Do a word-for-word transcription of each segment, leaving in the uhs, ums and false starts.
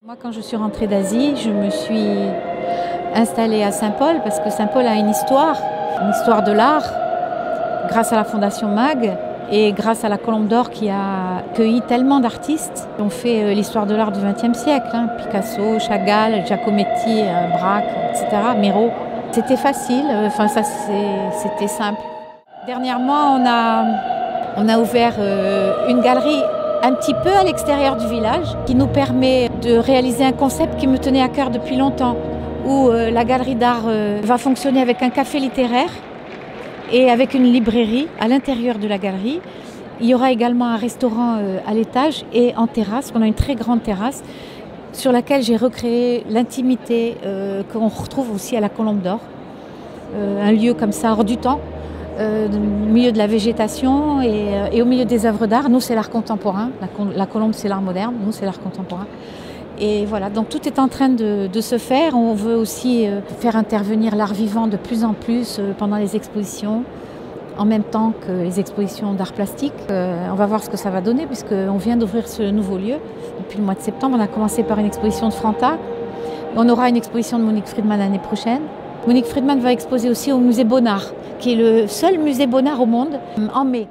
Moi, quand je suis rentrée d'Asie, je me suis installée à Saint-Paul parce que Saint-Paul a une histoire, une histoire de l'art, grâce à la Fondation Mag et grâce à la Colombe d'Or qui a accueilli tellement d'artistes qui ont fait l'histoire de l'art du vingtième siècle. Hein, Picasso, Chagall, Giacometti, Braque, et cetera, Miro. C'était facile, enfin ça c'était simple. Dernièrement, on a, on a ouvert euh, une galerie un petit peu à l'extérieur du village qui nous permet de réaliser un concept qui me tenait à cœur depuis longtemps, où euh, la galerie d'art euh, va fonctionner avec un café littéraire et avec une librairie à l'intérieur de la galerie. Il y aura également un restaurant euh, à l'étage et en terrasse, on a une très grande terrasse sur laquelle j'ai recréé l'intimité euh, qu'on retrouve aussi à la Colombe d'Or. Euh, un lieu comme ça hors du temps, euh, au milieu de la végétation et, et au milieu des œuvres d'art. Nous, c'est l'art contemporain. La, la Colombe, c'est l'art moderne. Nous, c'est l'art contemporain. Et voilà, donc tout est en train de, de se faire. On veut aussi euh, faire intervenir l'art vivant de plus en plus euh, pendant les expositions, en même temps que les expositions d'art plastique. Euh, on va voir ce que ça va donner, puisqu'on vient d'ouvrir ce nouveau lieu. Depuis le mois de septembre, on a commencé par une exposition de Franta. On aura une exposition de Monique Friedman l'année prochaine. Monique Friedman va exposer aussi au musée Bonnard, qui est le seul musée Bonnard au monde, en mai.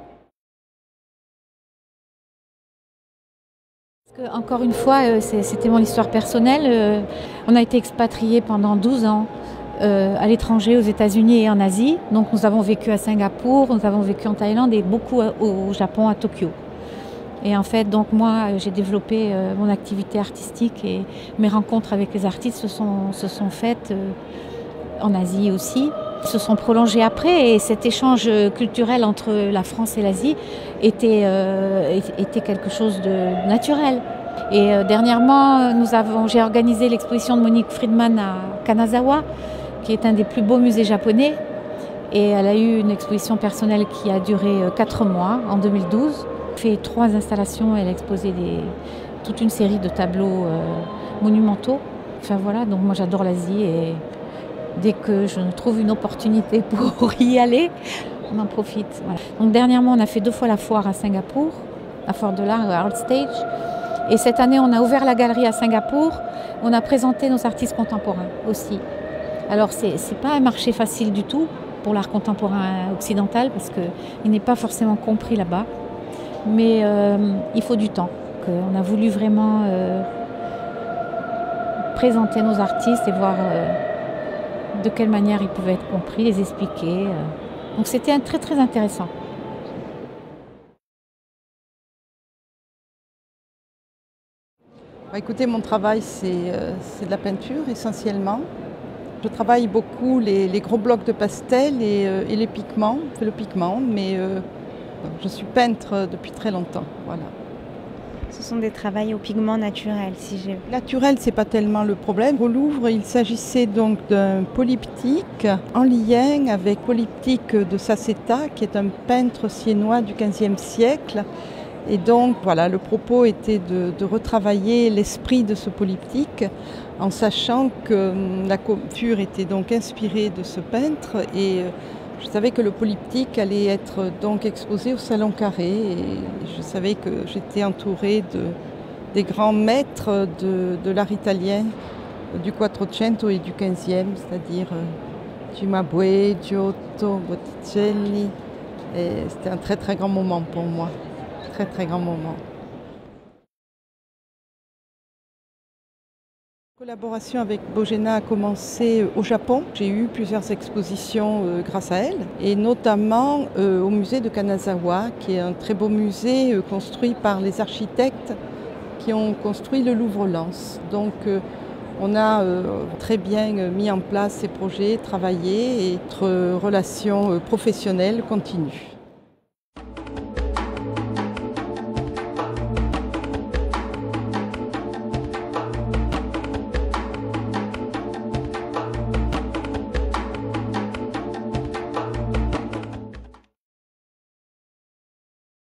Parce que, encore une fois, c'était mon histoire personnelle. On a été expatriés pendant douze ans à l'étranger, aux États-Unis et en Asie. Donc nous avons vécu à Singapour, nous avons vécu en Thaïlande et beaucoup au Japon, à Tokyo. Et en fait, donc moi, j'ai développé mon activité artistique et mes rencontres avec les artistes se sont, se sont faites en Asie aussi, se sont prolongés après, et cet échange culturel entre la France et l'Asie était, euh, était quelque chose de naturel. Et euh, dernièrement, nous avons, j'ai organisé l'exposition de Monique Friedman à Kanazawa, qui est un des plus beaux musées japonais, et elle a eu une exposition personnelle qui a duré quatre mois en deux mille douze. Elle a fait trois installations, elle a exposé des, toute une série de tableaux euh, monumentaux. Enfin voilà, donc moi j'adore l'Asie et dès que je trouve une opportunité pour y aller, on en profite. Voilà. Donc dernièrement, on a fait deux fois la foire à Singapour, la foire de l'art, Art Stage. Et cette année, on a ouvert la galerie à Singapour. On a présenté nos artistes contemporains aussi. Alors, ce n'est pas un marché facile du tout pour l'art contemporain occidental parce qu'il n'est pas forcément compris là-bas. Mais euh, il faut du temps. On a voulu vraiment euh, présenter nos artistes et voir euh, de quelle manière ils pouvaient être compris, les expliquer. Donc c'était très très intéressant. Bah, écoutez, mon travail c'est euh, de la peinture essentiellement. Je travaille beaucoup les, les gros blocs de pastel et, euh, et les pigments, le pigment, mais euh, je suis peintre depuis très longtemps. Voilà. Ce sont des travaux au pigment naturel, si j'ai... Naturel, c'est pas tellement le problème. Au Louvre, il s'agissait donc d'un polyptyque en lien avec Polyptyque de Saceta, qui est un peintre siennois du quinzième siècle. Et donc, voilà, le propos était de, de retravailler l'esprit de ce polyptyque, en sachant que la coiffure était donc inspirée de ce peintre. Et je savais que le polyptyque allait être donc exposé au Salon Carré et je savais que j'étais entourée de, des grands maîtres de, de l'art italien du Quattrocento et du quinzième, c'est-à-dire Cimabue, Giotto, Botticelli. Et c'était un très très grand moment pour moi, très très grand moment. La collaboration avec Bojena a commencé au Japon. J'ai eu plusieurs expositions euh, grâce à elle, et notamment euh, au musée de Kanazawa, qui est un très beau musée euh, construit par les architectes qui ont construit le Louvre-Lens. Donc euh, on a euh, très bien mis en place ces projets, travaillé, et notre relation euh, professionnelle continue.